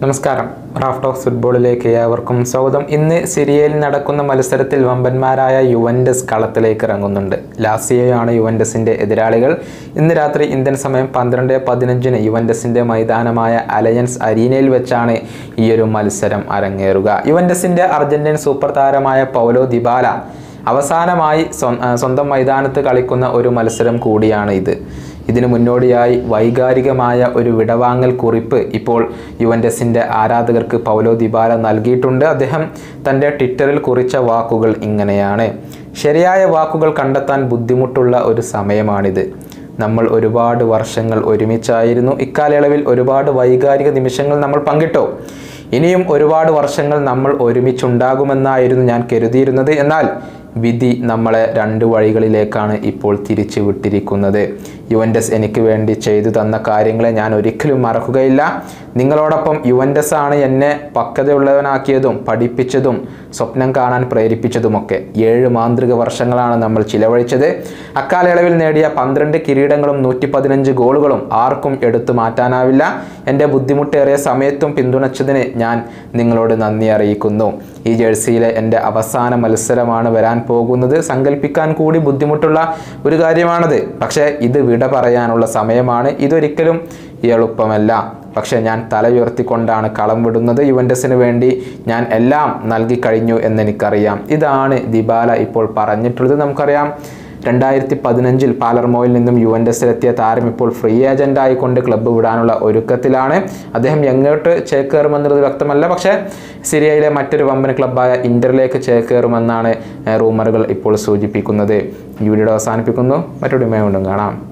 നമസ്കാരം. Raf talks ഫുട്ബോളിലേക്ക് ഏവർക്കും സ്വാഗതം. ഇന്ന് സിറിയയിൽ നടക്കുന്ന മത്സരത്തിൽ വമ്പന്മാരായ യുവന്റസ് കളത്തിലേക്ക് ഇറങ്ങുന്നുണ്ട്. ലാസിയോയാണ് യുവന്റസിന്റെ എതിരാളികൾ. ഇന്ന് രാത്രി ഇന്ത്യൻ സമയം 12:15 യുവന്റസിന്റെ മൈതാനമായ അലയൻസ് അരീനയിൽ വെച്ചാണ് ഈയൊരു മത്സരം അരങ്ങേറുക. യുവന്റസിന്റെ അർജന്റീൻ സൂപ്പർ താരമായ പൗലോ ദിബാല അവസാനമായി സ്വന്തം മൈതാനത്ത് കളിക്കുന്ന ഒരു മത്സരം കൂടിയാണ് ഇത്. ഇതിനു മുന്നോടിയായി വൈകാരികമായ ഒരു വിടവാങ്ങൽ കുറിപ്പ് ഇപ്പോൾ യുവന്റസിൻ്റെ ആരാധകർക്ക് പൗലോ ദിബാല നൽകിയിട്ടുണ്ട്. അദ്ദേഹം തൻ്റെ ട്വിറ്ററിൽ കുറിച്ച വാക്കുകൾ ഇങ്ങനെയാണ്: ശരിയായ വാക്കുകൾ കണ്ടെത്താൻ ബുദ്ധിമുട്ടുള്ള ഒരു സമയമാണിത്. നമ്മൾ ഒരുപാട് വർഷങ്ങൾ ഒരുമിച്ചായിരുന്നു. ഇക്കാലയളവിൽ ഒരുപാട് വൈകാരിക നിമിഷങ്ങൾ നമ്മൾ പങ്കിട്ടു. ഇനിയും ഒരുപാട് വർഷങ്ങൾ നമ്മൾ ഒരുമിച്ചുണ്ടാകുമെന്നായിരുന്നു ഞാൻ കരുതിയിരുന്നത്. എന്നാൽ വിധി നമ്മളെ രണ്ട് വഴികളിലേക്കാണ് ഇപ്പോൾ തിരിച്ചു വിട്ടിരിക്കുന്നത്. യുവന്റസ് എനിക്ക് വേണ്ടി ചെയ്തു തന്ന കാര്യങ്ങളെ ഞാൻ ഒരിക്കലും മറക്കുകയില്ല. നിങ്ങളോടൊപ്പം യുവന്റസ് ആണ് എന്നെ പക്വതയുള്ളവനാക്കിയതും പഠിപ്പിച്ചതും സ്വപ്നം കാണാൻ പ്രേരിപ്പിച്ചതുമൊക്കെ. 7 മാന്ത്രിക വർഷങ്ങളാണ് നമ്മൾ ചിലവഴിച്ചത്. അക്കാലയളവിൽ നേടിയ 12 കിരീടങ്ങളും 115 ഗോളുകളും ആർക്കും എടുത്തു മാറ്റാനാവില്ല. എൻ്റെ ബുദ്ധിമുട്ടേറിയ സമയത്തും പിന്തുണച്ചതിന് ഞാൻ നിങ്ങളോട് നന്ദി അറിയിക്കുന്നു. ഈ ജേഴ്സിയിലെ എൻ്റെ അവസാന മത്സരമാണ് വരാൻ പോകുന്നത്. സങ്കല്പിക്കാൻ കൂടി ബുദ്ധിമുട്ടുള്ള ഒരു കാര്യമാണത്. പക്ഷേ ഇത് വിട പറയാനുള്ള സമയമാണ്. ഇതൊരിക്കലും എളുപ്പമല്ല. പക്ഷേ ഞാൻ തല ഉയർത്തിക്കൊണ്ടാണ് കളം വിടുന്നത്. യുവന്റസിന് വേണ്ടി ഞാൻ എല്ലാം നൽകി കഴിഞ്ഞു എന്നെനിക്കറിയാം. ഇതാണ് ദിബാല ഇപ്പോൾ പറഞ്ഞിട്ടുള്ളത്. നമുക്കറിയാം 2015 പാലർമോയിൽ നിന്നും യുവന്റസിലെത്തിയ താരം ഇപ്പോൾ ഫ്രീ ഏജന്റ് ആയിക്കൊണ്ട് ക്ലബ്ബ് വിടാനുള്ള ഒരുക്കത്തിലാണ്. അദ്ദേഹം എങ്ങോട്ട് ചേക്കേറുമെന്നുള്ളത് വ്യക്തമല്ല. പക്ഷേ സിറിയയിലെ മറ്റൊരു വമ്പൻ ക്ലബ്ബായ ഇന്ററിലേക്ക് ചേക്കേറുമെന്നാണ് റൂമറുകൾ ഇപ്പോൾ സൂചിപ്പിക്കുന്നത്. ഈ വീഡിയോ അവസാനിപ്പിക്കുന്നു. മറ്റൊരു വീണ്ടും കാണാം.